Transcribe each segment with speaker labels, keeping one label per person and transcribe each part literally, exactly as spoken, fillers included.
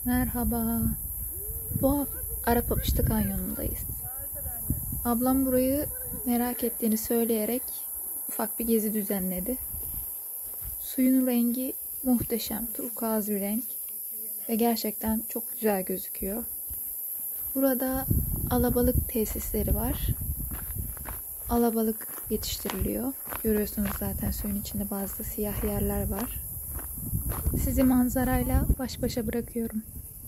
Speaker 1: Merhaba. Bu hafta Arapabişti Kanyonu'ndayız. Ablam burayı merak ettiğini söyleyerek ufak bir gezi düzenledi. Suyun rengi muhteşem, turkuaz bir renk ve gerçekten çok güzel gözüküyor. Burada alabalık tesisleri var. Alabalık yetiştiriliyor. Görüyorsunuz zaten suyun içinde bazı siyah yerler var. Sizi manzarayla baş başa bırakıyorum.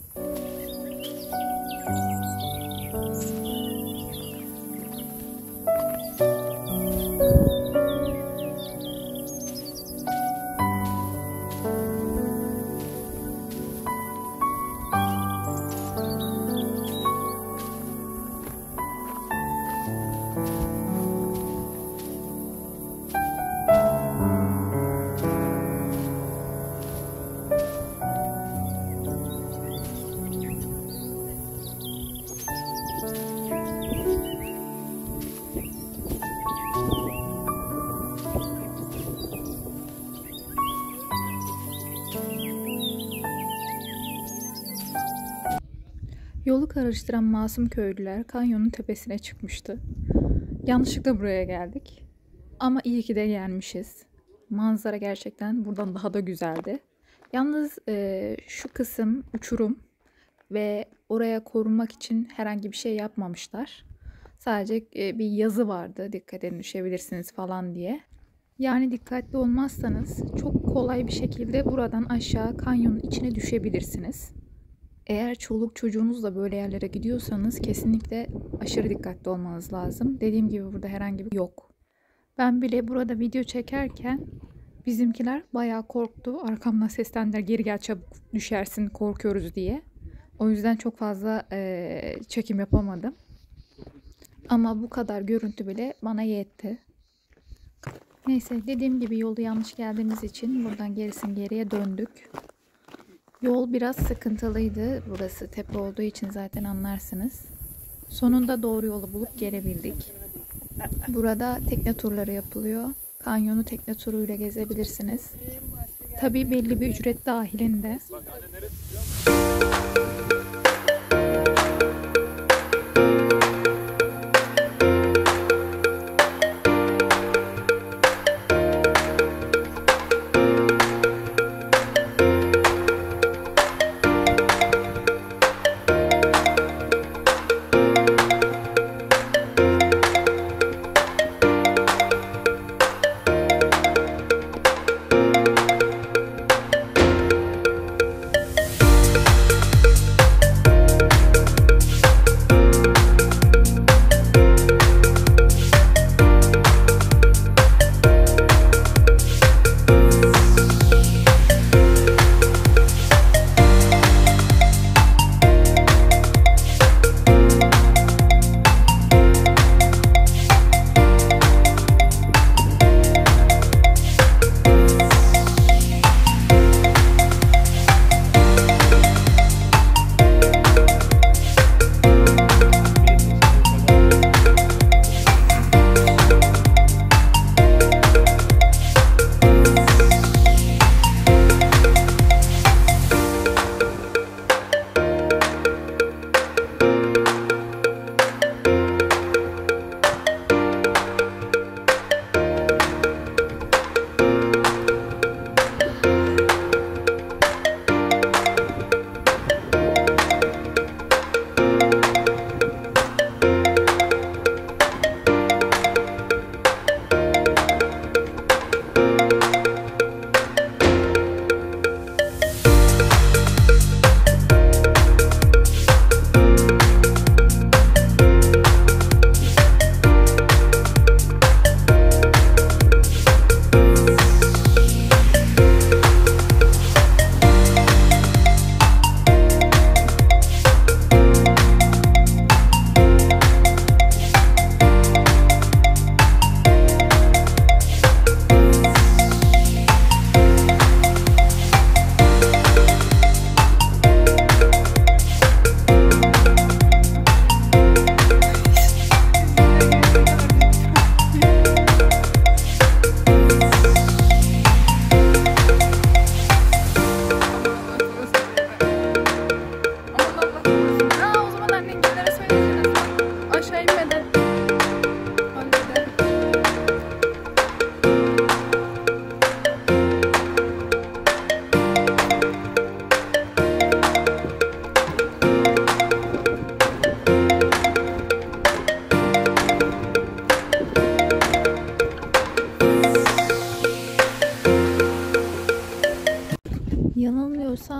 Speaker 1: Yolu karıştıran masum köylüler kanyonun tepesine çıkmıştı. Yanlışlıkla buraya geldik. Ama iyi ki de gelmişiz. Manzara gerçekten buradan daha da güzeldi. Yalnız e, şu kısım uçurum ve oraya korunmak için herhangi bir şey yapmamışlar. Sadece e, bir yazı vardı, dikkat edin düşebilirsiniz falan diye. Yani dikkatli olmazsanız çok kolay bir şekilde buradan aşağı kanyonun içine düşebilirsiniz. Eğer çoluk çocuğunuzla böyle yerlere gidiyorsanız kesinlikle aşırı dikkatli olmanız lazım. Dediğim gibi burada herhangi bir yok. Ben bile burada video çekerken bizimkiler bayağı korktu. Arkamdan seslendiler, geri gel çabuk düşersin, korkuyoruz diye. O yüzden çok fazla e, çekim yapamadım. Ama bu kadar görüntü bile bana yetti. Neyse, dediğim gibi yolu yanlış geldiğimiz için buradan gerisin geriye döndük. Yol biraz sıkıntılıydı. Burası tepe olduğu için zaten anlarsınız. Sonunda doğru yolu bulup gelebildik. Burada tekne turları yapılıyor. Kanyonu tekne turuyla gezebilirsiniz. Tabii belli bir ücret dahilinde.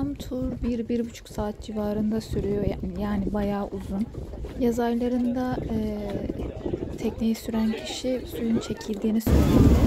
Speaker 1: Toplam tur bir bir buçuk saat civarında sürüyor yani, yani bayağı uzun. Yaz aylarında e, tekneyi süren kişi suyun çekildiğini söyledi.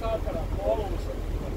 Speaker 2: sağ taraf. Doğal olursa.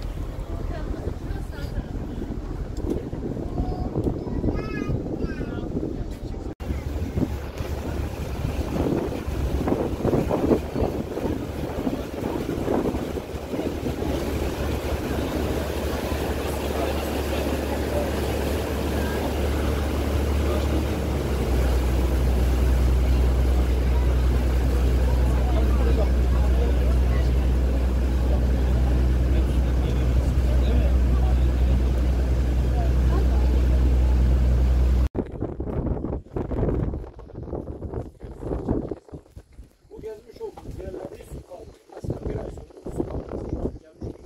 Speaker 2: Gezmiş olduğumuz yerlerde hiç su kaldı. Mesela bir ay sonra su kaldı. Şu an gelmiş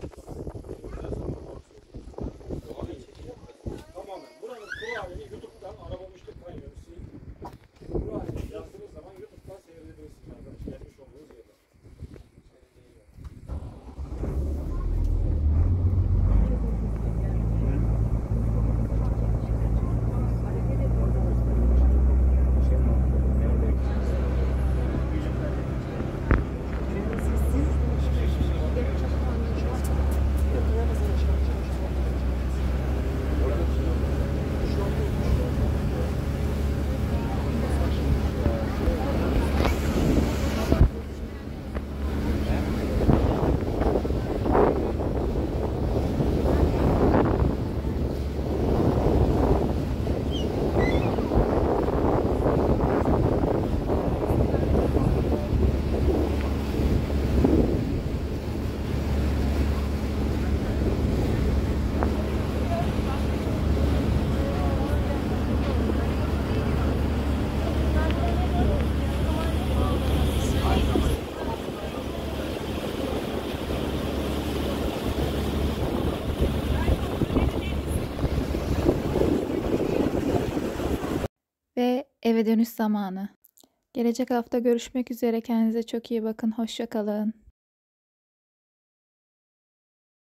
Speaker 2: olduğumuz tamamen. Buranın kuru halini YouTube'dan Arabamışlık Kanyonu kuru halini yazdığınız zaman YouTube'dan seyredebilirsiniz arkadaşlar. Gelmiş olduğunuz yerler.
Speaker 1: Ve eve dönüş zamanı. Gelecek hafta görüşmek üzere. Kendinize çok iyi bakın. Hoşça kalın.